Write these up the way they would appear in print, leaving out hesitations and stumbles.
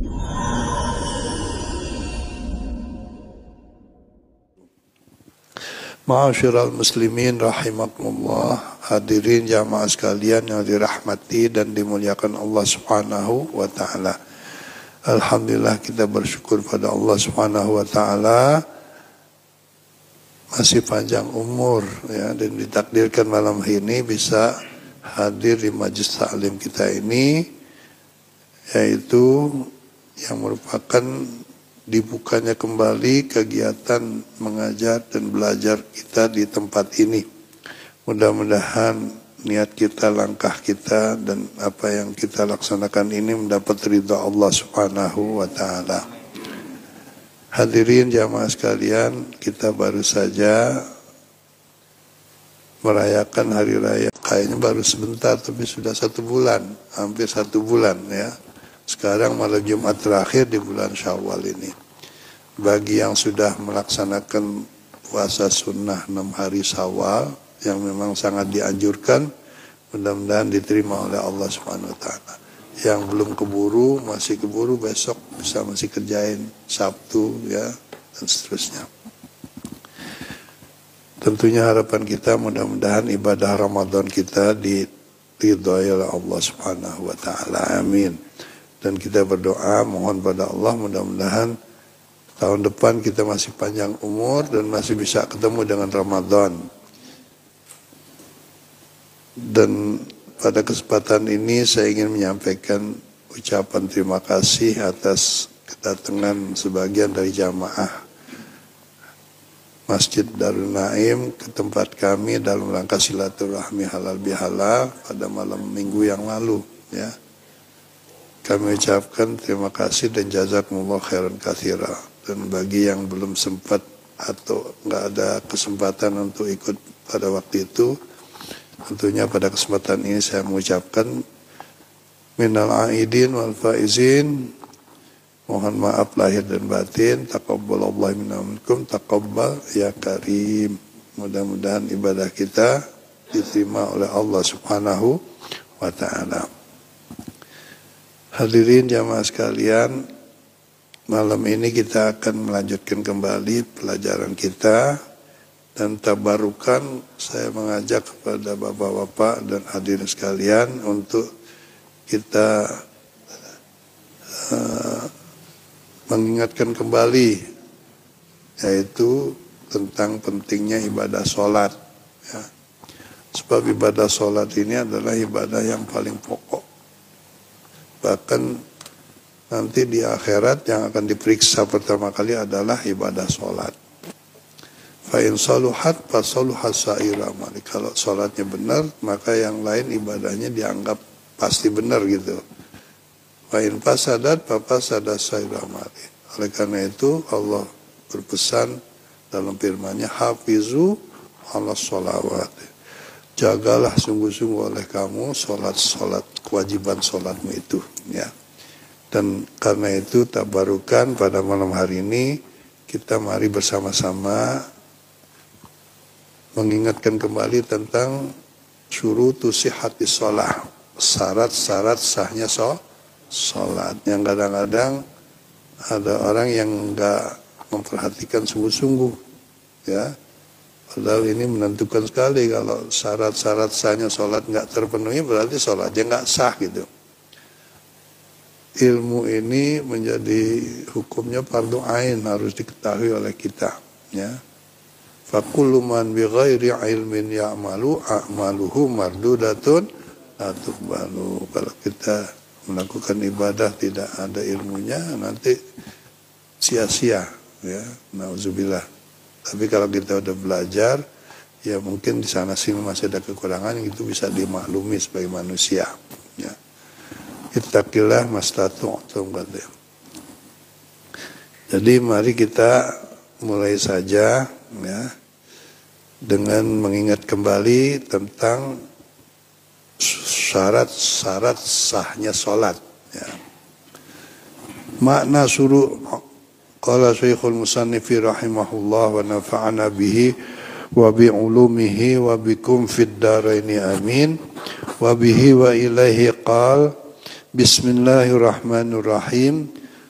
Ma'asyiral muslimin rahimakumullah, hadirin jamaah sekalian yang dirahmati dan dimuliakan Allah Subhanahu wa taala. Alhamdulillah, kita bersyukur pada Allah Subhanahu wa taala masih panjang umur ya, dan ditakdirkan malam ini bisa hadir di majelis taklim kita ini, yaitu yang merupakan dibukanya kembali kegiatan mengajar dan belajar kita di tempat ini. Mudah-mudahan niat kita, langkah kita, dan apa yang kita laksanakan ini mendapat ridha Allah Subhanahu wa taala. Hadirin jamaah sekalian, kita baru saja merayakan hari raya. Kayaknya baru sebentar, tapi sudah 1 bulan, hampir 1 bulan ya. Sekarang malam Jumat terakhir di bulan Syawal ini. Bagi yang sudah melaksanakan puasa sunnah 6 hari Syawal, yang memang sangat dianjurkan, mudah-mudahan diterima oleh Allah Subhanahu wa taala. Yang belum keburu, masih keburu, besok bisa masih kerjain, Sabtu ya, dan seterusnya. Tentunya harapan kita mudah-mudahan ibadah Ramadan kita diridhai oleh Allah Subhanahu wa taala. Amin. Dan kita berdoa, mohon pada Allah mudah-mudahan tahun depan kita masih panjang umur dan masih bisa ketemu dengan Ramadan. Dan pada kesempatan ini saya ingin menyampaikan ucapan terima kasih atas kedatangan sebagian dari jamaah Masjid Darul Naim ke tempat kami dalam rangka silaturahmi halal bihalal pada malam Minggu yang lalu ya. Kami ucapkan terima kasih dan jazakumullah khairan katsira. Dan bagi yang belum sempat atau nggak ada kesempatan untuk ikut pada waktu itu, tentunya pada kesempatan ini saya mengucapkan minal aidin wal faizin, mohon maaf lahir dan batin, taqabbalallahu minna minkum, taqabbal ya karim. Mudah-mudahan ibadah kita diterima oleh Allah Subhanahu wa taala. Hadirin jamaah sekalian, malam ini kita akan melanjutkan kembali pelajaran kita, dan tabarukan saya mengajak kepada bapak-bapak dan hadirin sekalian untuk kita mengingatkan kembali, yaitu tentang pentingnya ibadah sholat ya. Sebab ibadah sholat ini adalah ibadah yang paling pokok. Bahkan nanti di akhirat yang akan diperiksa pertama kali adalah ibadah sholat. Fa in saluhat fa saluhat sa'ira amali. Kalau sholatnya benar, maka yang lain ibadahnya dianggap pasti benar gitu. Fa in fasadat fa fasadat sa'ira amali. Oleh karena itu Allah berpesan dalam firman-Nya, hafizu 'alas sholawat. Jagalah sungguh-sungguh oleh kamu sholat kewajiban sholatmu itu ya. Dan karena itu tabarukan pada malam hari ini kita mari bersama-sama mengingatkan kembali tentang syurutu sihhatis sholah, syarat-syarat sahnya sholat. Yang kadang-kadang ada orang yang enggak memperhatikan sungguh-sungguh ya. Padahal ini menentukan sekali. Kalau syarat-syarat sahnya sholat nggak terpenuhi, berarti sholatnya nggak sah gitu. Ilmu ini menjadi hukumnya fardu ain, harus diketahui oleh kita ya. Fakullu man bi ghairi ilmin ya'malu a'maluhu mardudatun la tuqbalu. Kalau kita melakukan ibadah tidak ada ilmunya, nanti sia-sia ya, nauzubillah. Tapi kalau kita udah belajar, ya mungkin di sana sini masih ada kekurangan, itu bisa dimaklumi sebagai manusia. Ya. Ittaqillah mastata'tum. Jadi mari kita mulai saja ya, dengan mengingat kembali tentang syarat-syarat sahnya sholat. Ya. Makna suruh qala Syekhul Musannifi rahimahullah wa nafa'ana bihi wa bi'ulumihi wa bikum fid daraini amin wa bihi wa ilaihi qal bismillahirrahmanirrahim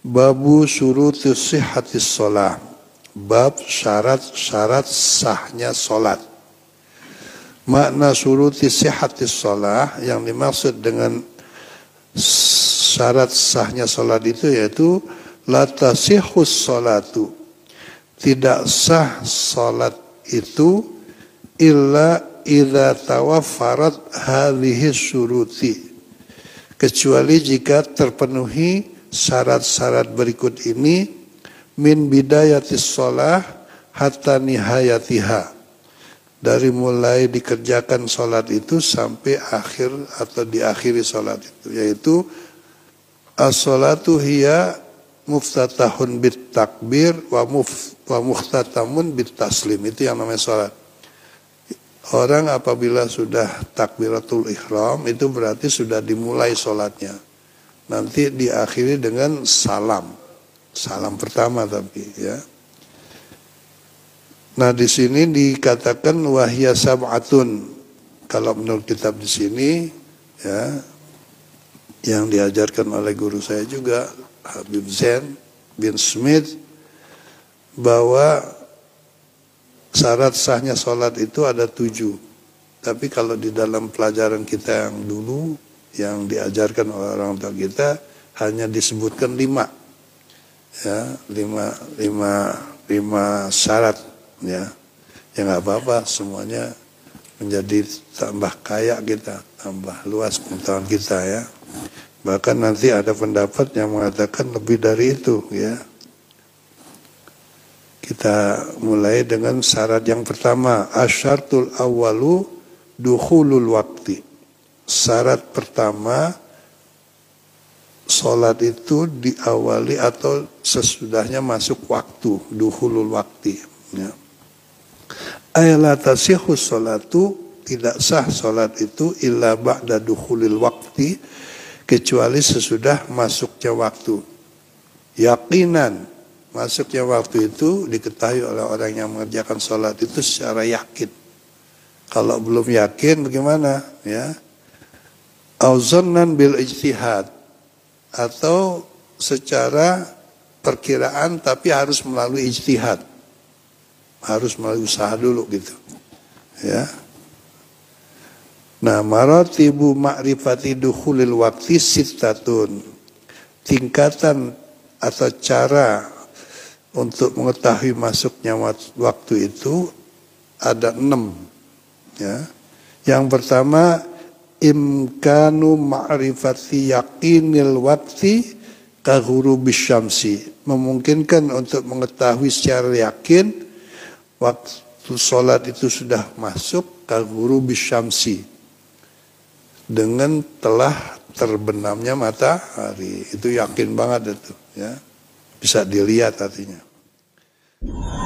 Babu syuruti sihhatis shalah. Bab syarat-syarat sahnya salat. Makna syuruti sihhatis shalah yang dimaksud dengan syarat sahnya salat itu yaitu la tasihhus sholatu, tidak sah salat itu illa idza tawaffarat hadhihi syuruti, kecuali jika terpenuhi syarat-syarat berikut ini, min bidayatis shalah hatta nihayatiha, dari mulai dikerjakan salat itu sampai akhir atau diakhiri salat itu, yaitu as-salatu hiya muftatahun bit takbir wa muhtatamun bit taslim. Itu yang namanya salat. Orang apabila sudah takbiratul ihram itu berarti sudah dimulai salatnya. Nanti diakhiri dengan salam. Salam pertama tapi ya. Nah, di sini dikatakan wahya sab'atun. Kalau menurut kitab di sini ya, yang diajarkan oleh guru saya juga Habib Zain bin Smith, bahwa syarat sahnya sholat itu ada 7. Tapi kalau di dalam pelajaran kita yang dulu yang diajarkan oleh orang tua kita hanya disebutkan 5. Ya, 5 syarat ya. Ya nggak apa-apa, semuanya menjadi tambah kaya kita, tambah luas pengetahuan kita ya. Bahkan nanti ada pendapat yang mengatakan lebih dari itu ya. Kita mulai dengan syarat yang pertama, asyartul awwalu dukhulul waqti. Syarat pertama, salat itu diawali atau sesudahnya masuk waktu, dukhulul waqti ya. Ayla tasihhus salatu, tidak sah salat itu illa ba'da dukhulil waqti, kecuali sesudah masuknya waktu. Yakinan, masuknya waktu itu diketahui oleh orang yang mengerjakan sholat itu secara yakin. Kalau belum yakin bagaimana? Ya, auzannan bil ijtihad, atau secara perkiraan tapi harus melalui ijtihad, harus melalui usaha dulu gitu. Ya. Nah, maratibu ma'rifati dukhulil waqti sittatun. Tingkatan atau cara untuk mengetahui masuknya waktu itu ada 6. Ya. Yang pertama, imkanu ma'rifati yaqinil waqti ka ghurubis syamsi. Memungkinkan untuk mengetahui secara yakin waktu sholat itu sudah masuk ka ghurubis syamsi, dengan telah terbenamnya matahari. Itu yakin banget itu ya, bisa dilihat artinya.